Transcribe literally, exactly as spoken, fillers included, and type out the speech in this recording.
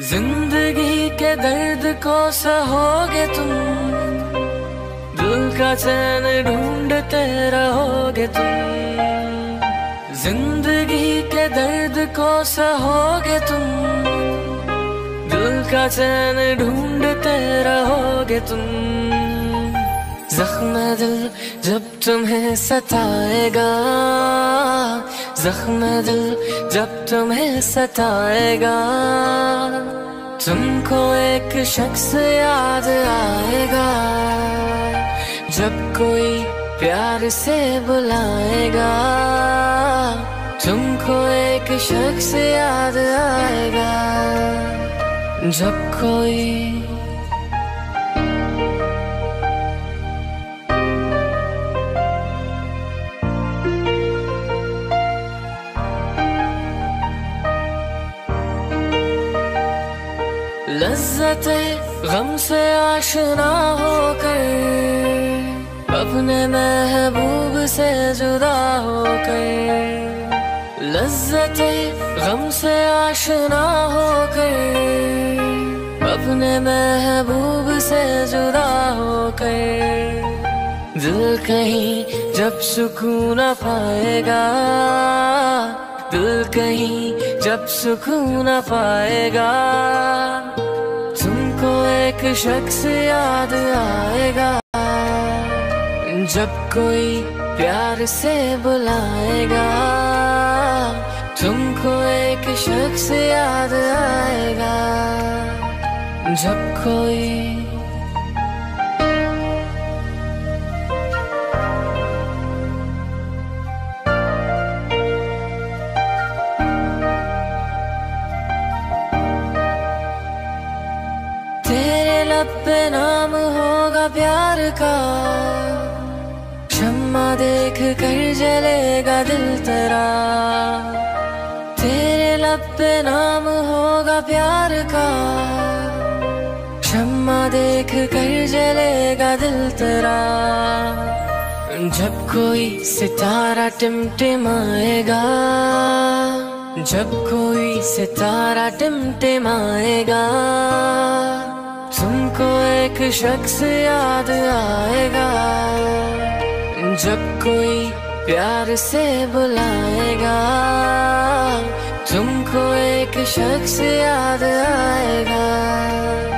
जिंदगी के दर्द को सहोगे तुम, दिल का चैन ढूंढते रहोगे तुम। जिंदगी के दर्द को सहोगे तुम, दिल का चैन ढूंढते रहोगे तुम। जख्म दिल जब तुम्हें सताएगा, जख्म दिल जब तुम्हें सताएगा, तुमको एक शख्स याद आएगा। जब कोई प्यार से बुलाएगा, तुमको एक शख्स याद आएगा। जब कोई लज्जते गम से आशना होकर, अपने महबूब से जुदा होकर। लज्जते गम से आशना होकर, अपने महबूब से जुदा होकर। दिल कहीं जब सुकून न पाएगा, दिल कहीं जब सुकून न पाएगा, तुमको एक शख्स याद आएगा। जब कोई प्यार से बुलाएगा, तुमको एक शख्स याद आएगा। जब कोई लब पे नाम होगा प्यार का, शम्मा देख कर जलेगा दिल तेरा। तेरे लब पे नाम होगा प्यार का, शम्मा देख कर जलेगा दिल तेरा। जब कोई सितारा टिमटिमाएगा, जब कोई सितारा टिमटिमाएगा, तुमको एक शख्स याद आएगा। जब कोई प्यार से बुलाएगा, तुमको एक शख्स याद आएगा।